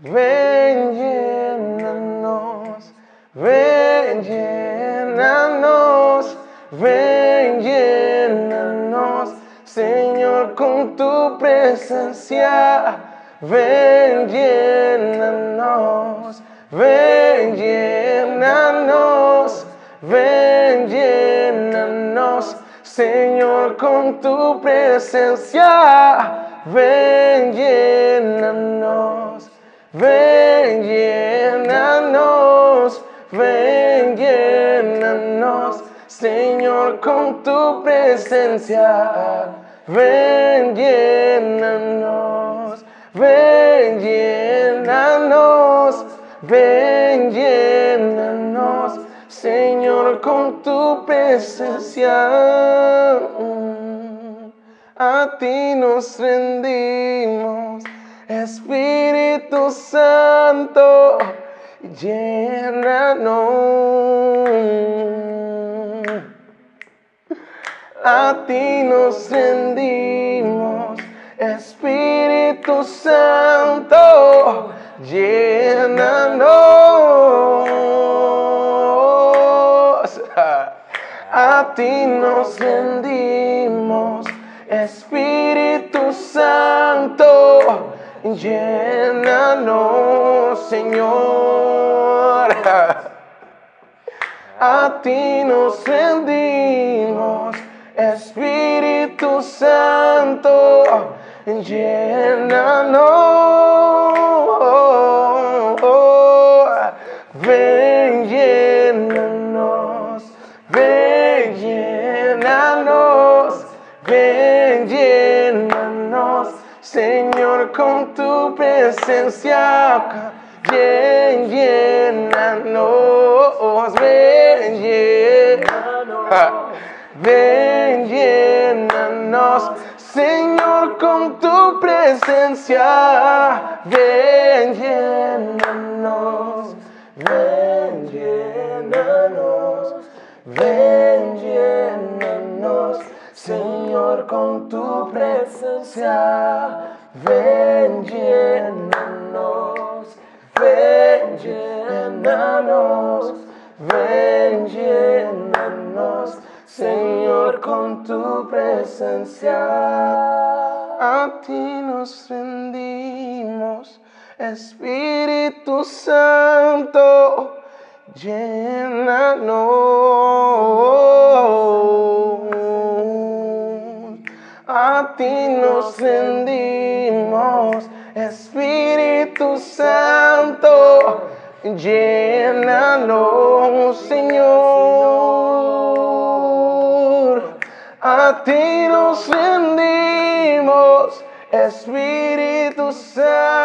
Ven, llénanos, ven, llénanos, ven, llénanos, Señor, con tu presencia. Ven, llénanos, ven, llénanos, ven, llénanos, Señor, con tu presencia. Ven, llénanos. Ven, llénanos, ven, llénanos, Señor, con tu presencia. Ven, llénanos, ven, llénanos, ven, llénanos, Señor, con tu presencia. A ti nos rendimos, Espíritu Santo, llénanos. A ti nos rendimos, Espíritu Santo, llénanos. A ti nos rendimos, Espíritu Santo, llénanos, Señor. A ti nos rendimos, Espíritu Santo, llénanos. Ven, llénanos, ven, llénanos, ven, llénanos, Señor, con tu presencia. Ven, llénanos, ven, llénanos, ven, llénanos, Señor, con tu presencia. Ven, llénanos, ven, llénanos, ven, llénanos, Señor, con tu presencia. Ven, llénanos, ven, llénanos, ven, llénanos, Señor, con tu presencia. A ti nos rendimos, Espíritu Santo, llénanos. A ti nos rendimos, Espíritu Santo, llénanos, Señor. A ti nos rendimos, Espíritu Santo.